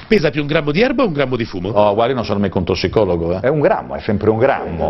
Pesa più un grammo di erba o un grammo di fumo? Oh, guardi, non sono mica un tossicologo, eh. È un grammo, è sempre un grammo.